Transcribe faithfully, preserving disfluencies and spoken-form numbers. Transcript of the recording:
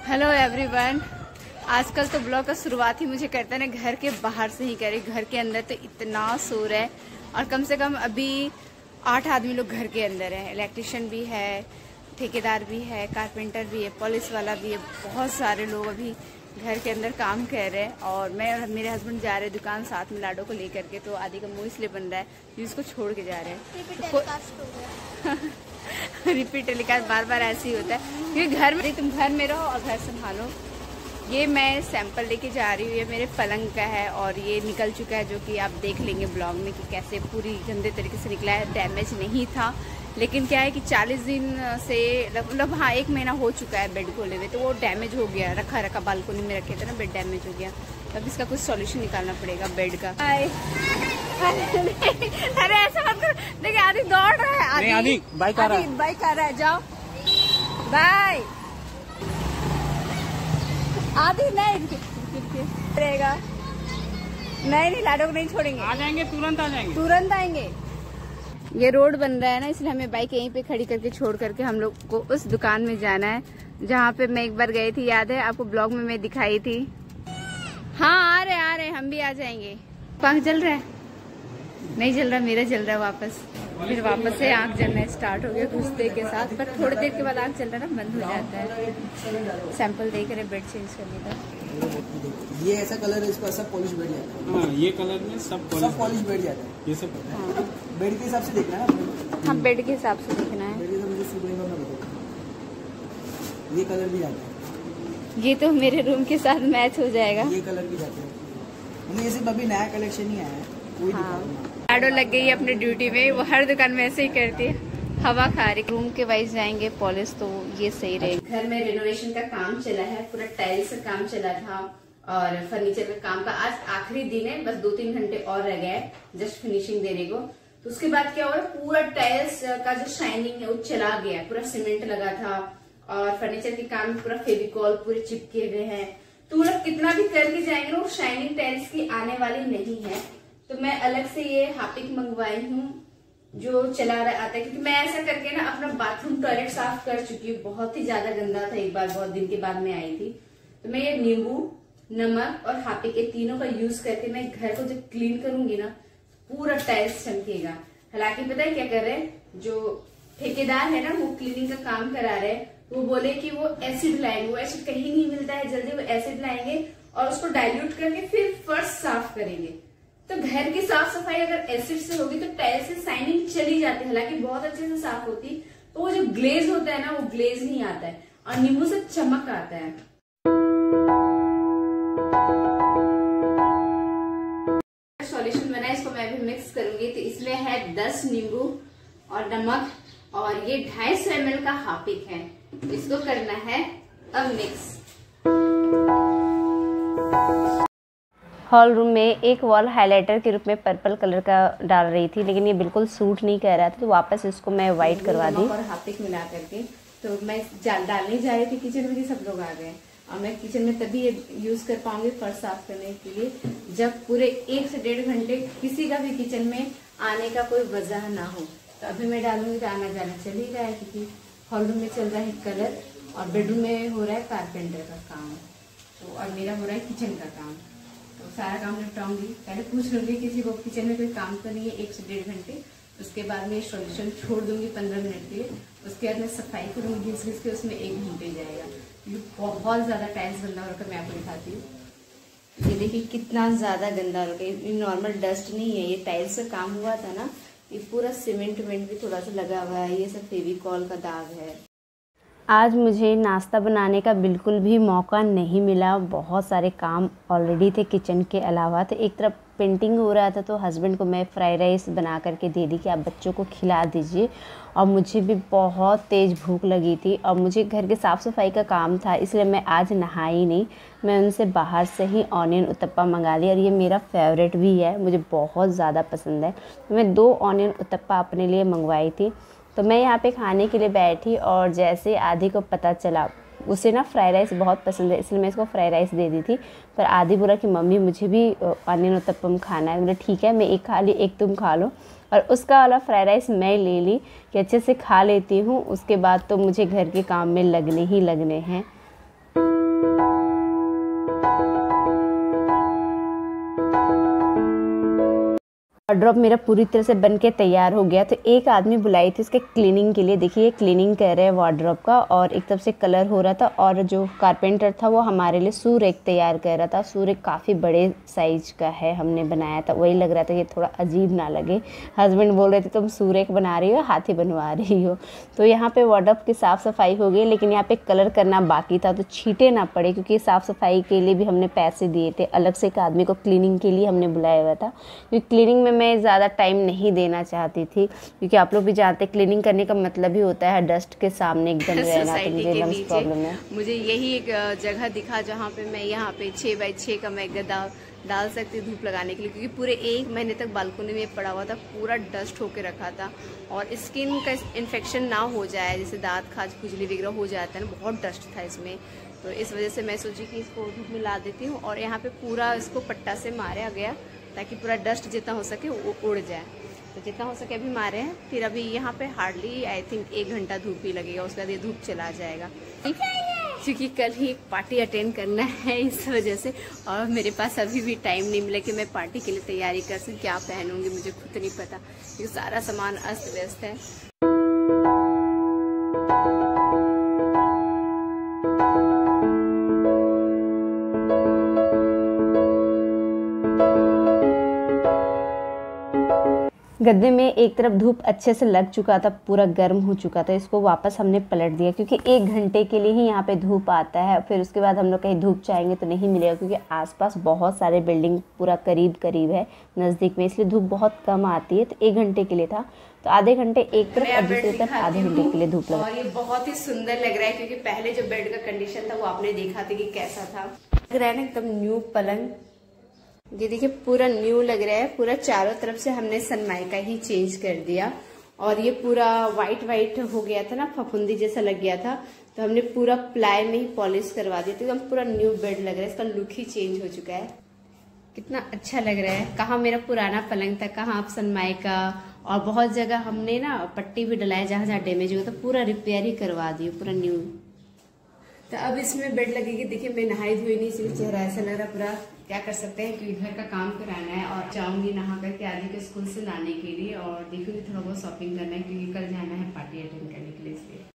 Hello everyone. आजकल तो blog का शुरुआत ही मुझे करता है ना घर के बाहर से ही करे। घर के अंदर तो इतना शोर है और कम से कम अभी आठ आदमी लोग घर के अंदर हैं। इलेक्ट्रिशियन भी है, ठेकेदार भी है, कारपेंटर भी है, पुलिस वाला भी है। बहुत सारे लोग अभी घर के अंदर काम कर रहे हैं और मैं और मेरे हस्बैंड जा रहे हैं दुकान साथ में लाडो को लेकर के। तो आदि का मुँह इसलिए बन रहा है कि उसको छोड़ के जा रहे हैं। रिपीट टेलीकास्ट बार बार ऐसे ही होता है क्योंकि घर में तुम घर में रहो और घर संभालो। ये मैं सैंपल लेके जा रही हूँ। ये मेरे पलंग का है और ये निकल चुका है, जो कि आप देख लेंगे ब्लॉग में कि कैसे पूरी गंदे तरीके से निकला है। डैमेज नहीं था, लेकिन क्या है कि चालीस दिन से मतलब हाँ एक महीना हो चुका है बेड खोले हुए, तो वो डैमेज हो गया। रखा रखा बालकोनी में रखे थे ना, बेड डैमेज हो गया। अब इसका कुछ सॉल्यूशन निकालना पड़ेगा बेड का। अरे ऐसा मत कर, देखिए आदि दौड़ रहा है। आदि आदि बाइक आ रहा है, बाइक आ रहा है, जाओ बाय। आदि नहीं रहेगा, नहीं नहीं लाडो को नहीं छोड़ेंगे। आ जाएंगे, तुरंत आ जाएंगे, तुरंत आएंगे। ये रोड बन रहा है ना, इसलिए हमें बाइक यहीं पे खड़ी करके छोड़ करके हम लोग को उस दुकान में जाना है जहाँ पे मैं एक बार गई थी। याद है आपको, ब्लॉग में मैं दिखाई थी। हाँ आ रहे आ रहे हम भी आ जाएंगे। पंख जल रहा है? नहीं जल रहा, मेरा जल रहा है वापस। फिर वापस से आँख जलना स्टार्ट हो गया घुसते के साथ, पर थोड़ी देर के बाद आँख जलना ना बंद हो जाता है। सैंपल देख रहे बेड चेंज करने का। ये ऐसा कलर है, इसको ऐसा पॉलिश बैठ जाता है। हाँ, ये कलर में सब सब पॉलिश बैठ जाता है। ये सब हाँ। बेड के हिसाब से देखना है ना। हाँ बेड के हिसाब से देखना है। बेड के हिसाब से सूट होगा ना। ये कलर भी जाता है, ये तो मेरे रूम के साथ मैच हो जाएगा। ये कलर भी जाता है। ये सिर्फ अभी नया कलेक्शन ही आया है, कोई हाँ लाडो लग गई है अपने ड्यूटी में। वो हर दुकान में ऐसे ही करती है, हवा खा रही। रूम के वाइज जाएंगे पॉलिश, तो ये सही रहेगा। घर में रेनोवेशन का काम चला है, पूरा टाइल्स का काम चला था और फर्नीचर का काम का आज आखिरी दिन है। बस दो तीन घंटे और रह गए जस्ट फिनिशिंग देने को। तो उसके बाद क्या हुआ, पूरा टाइल्स का जो शाइनिंग है वो चला गया। पूरा सीमेंट लगा था और फर्नीचर के काम में पूरा फेविकॉल पूरे चिपके हुए हैं। तो मतलब कितना भी करके जाएंगे ना, वो शाइनिंग टाइल्स की आने वाली नहीं है। तो मैं अलग से ये हार्पिक मंगवाई हूँ जो चला रहा आता है, क्योंकि मैं ऐसा करके ना अपना बाथरूम टॉयलेट साफ कर चुकी हूँ। बहुत ही ज्यादा गंदा था एक बार, बहुत दिन के बाद में आई थी। तो मैं ये नींबू, नमक और हार्पिक के तीनों का यूज करके मैं घर को जब क्लीन करूंगी ना, पूरा टाइल्स चमकेगा। हालांकि पता है क्या कर रहे हैं, जो ठेकेदार है ना वो क्लीनिंग का काम करा रहे हैं। वो बोले कि वो एसिड लाएंगे। वो एसिड कहीं नहीं मिलता है जल्दी, वो एसिड लाएंगे और उसको डाइल्यूट करके फिर फर्श साफ करेंगे। तो घर की साफ सफाई अगर एसिड से होगी तो टाइल्स से शाइनिंग चली जाती है, हालांकि बहुत अच्छे से साफ होती, तो वो जो ग्लेज होता है ना वो ग्लेज नहीं आता है और नींबू से चमक आता है। सॉल्यूशन बना है, इसको मैं भी मिक्स करूंगी। तो इसमें है दस नींबू और नमक और ये ढाई सौ एम एल का हार्पिक है। इसको करना है अब मिक्स। हॉल रूम में एक वॉल हाइलाइटर के रूप में पर्पल कलर का डाल रही थी, लेकिन ये बिल्कुल सूट नहीं कर रहा था, तो वापस इसको मैं व्हाइट करवा दी। और हार्पिक मिला करके तो मैं डालने जा रही थी किचन में, सब लोग आ गए और मैं किचन में तभी ये यूज कर पाऊंगी फर्श साफ करने के लिए, जब पूरे एक से डेढ़ घंटे किसी का भी किचन में आने का कोई वजह ना हो। तो अभी मैं डालूंगी तो आना जाना चल ही रहा है, क्योंकि हॉल रूम में चल रहा है कलर और बेडरूम में हो रहा है कारपेंटर का काम, तो और मेरा हो रहा है किचन का काम। तो सारा काम निपटाऊंगी। पहले पूछ लूंगी किसी को किचन में कोई काम तो नहीं है एक से डेढ़ घंटे। उसके बाद में सॉल्यूशन छोड़ दूंगी पंद्रह मिनट के लिए। उसके बाद मैं सफाई करूंगी, घिस घिस के उसमें एक घंटे जाएगा। ये बहुत ज्यादा टाइल्स गंदा होकर मैं आपको दिखाती हूँ। ये देखिए कितना ज्यादा गंदा हो गया। ये नॉर्मल डस्ट नहीं है, ये टाइल्स का काम हुआ था ना, ये पूरा सीमेंट वेमेंट भी थोड़ा सा लगा हुआ है। ये सब फेविकॉल का दाग है। आज मुझे नाश्ता बनाने का बिल्कुल भी मौका नहीं मिला। बहुत सारे काम ऑलरेडी थे किचन के अलावा। तो एक तरफ पेंटिंग हो रहा था, तो हस्बैंड को मैं फ्राइड राइस बना करके दे दी कि आप बच्चों को खिला दीजिए। और मुझे भी बहुत तेज़ भूख लगी थी और मुझे घर के साफ़ सफाई का काम था, इसलिए मैं आज नहाई नहीं। मैं उनसे बाहर से ही ऑनियन उत्तपा मंगा ली और ये मेरा फेवरेट भी है, मुझे बहुत ज़्यादा पसंद है। मैं दो ऑनियन उत्तपा अपने लिए मंगवाई थी। तो मैं यहाँ पे खाने के लिए बैठी और जैसे आदि को पता चला, उसे ना फ्राइड राइस बहुत पसंद है, इसलिए मैं इसको फ्राइड राइस दे दी थी। पर आदि बोला कि मम्मी मुझे भी ऑनियन उत्तपम खाना है। बोला ठीक है, मैं एक खा ली, एक तुम खा लो। और उसका वाला फ्राइड राइस मैं ले ली कि अच्छे से खा लेती हूँ, उसके बाद तो मुझे घर के काम में लगने ही लगने हैं। वार्डरोब मेरा पूरी तरह से बन के तैयार हो गया। तो एक आदमी बुलाई थी उसके क्लीनिंग के लिए। देखिए क्लीनिंग कर रहे हैं वार्डरोब का, और एक तरफ से कलर हो रहा था, और जो कारपेंटर था वो हमारे लिए सूरेक तैयार कर रहा था। सूरेक काफ़ी बड़े साइज का है, हमने बनाया था, वही लग रहा था कि थोड़ा अजीब ना लगे। हस्बैंड बोल रहे थे तुम सूरेक बना रही हो, हाथी बनवा रही हो। तो यहाँ पे वार्डरोब की साफ़ सफाई हो गई, लेकिन यहाँ पे कलर करना बाकी था, तो छींटे ना पड़े, क्योंकि साफ़ सफाई के लिए भी हमने पैसे दिए थे। अलग से एक आदमी को क्लीनिंग के लिए हमने बुलाया हुआ था, क्योंकि क्लीनिंग में मैं ज़्यादा टाइम नहीं देना चाहती थी, क्योंकि आप लोग भी जानते हैं क्लीनिंग करने का मतलब ही होता है डस्ट के सामने एकदम रहना। तो मुझे लंग्स प्रॉब्लम है। मुझे यही एक जगह दिखा जहाँ पे मैं यहाँ पे छः बाई छः का मैं गद्दा डाल सकती धूप लगाने के लिए, क्योंकि पूरे एक महीने तक बालकनी में पड़ा हुआ था, पूरा डस्ट होके रखा था, और स्किन का इन्फेक्शन ना हो जाए, जैसे दांत खाज खुजली वगैरह हो जाता है ना, बहुत डस्ट था इसमें। तो इस वजह से मैं सोची कि इसको धूप में ला देती हूँ, और यहाँ पे पूरा इसको पट्टा से मारा गया ताकि पूरा डस्ट जितना हो सके वो उड़ जाए। तो जितना हो सके अभी मारे हैं, फिर अभी यहाँ पे हार्डली आई थिंक एक घंटा धूप ही लगेगा, उसके बाद ये धूप चला जाएगा, क्योंकि कल ही एक पार्टी अटेंड करना है इस वजह से। और मेरे पास अभी भी टाइम नहीं मिला कि मैं पार्टी के लिए तैयारी कर सकूँ। क्या पहनूंगी मुझे खुद नहीं पता, क्योंकि सारा सामान अस्त व्यस्त है। गद्दे में एक तरफ धूप अच्छे से लग चुका था, पूरा गर्म हो चुका था, इसको वापस हमने पलट दिया, क्योंकि एक घंटे के लिए ही यहाँ पे धूप आता है। फिर उसके बाद हम लोग कहीं धूप चाहेंगे तो नहीं मिलेगा, क्योंकि आसपास बहुत सारे बिल्डिंग पूरा करीब करीब है नज़दीक में, इसलिए धूप बहुत कम आती है। तो एक घंटे के लिए था, तो आधे घंटे एक तरफ और दूसरी तरफ आधे घंटे के लिए धूप लगा। और ये बहुत ही सुंदर लग रहा है, क्योंकि पहले जो बेड का कंडीशन था वो आपने देखा था कि कैसा था। लग रहा है ना एकदम न्यू पलंग। ये देखिए पूरा न्यू लग रहा है, पूरा चारों तरफ से हमने सनमाइका ही चेंज कर दिया, और ये पूरा वाइट वाइट हो गया था ना, फफूंदी जैसा लग गया था, तो हमने पूरा प्लाई में ही पॉलिश करवा दिया, तो एकदम पूरा न्यू बेड लग रहा है। इसका लुक ही चेंज हो चुका है, कितना अच्छा लग रहा है। कहाँ मेरा पुराना पलंग था, कहाँ आप सनमाइका, और बहुत जगह हमने ना पट्टी भी डलाया जहाँ जहाँ डैमेज हुआ था, पूरा रिपेयर ही करवा दिया, पूरा न्यू। तो अब इसमें बेड लगेगी। देखिए मैं नहाई धोई नहीं, इसलिए चेहरा ऐसा लग रहा पूरा। क्या कर सकते हैं, क्योंकि घर का काम कराना है, और जाऊंगी नहा करके आदि को स्कूल से लाने के लिए, और देखूंगी थोड़ा बहुत शॉपिंग करना है, क्योंकि कल जाना है पार्टी अटेंड करने के लिए, इसलिए।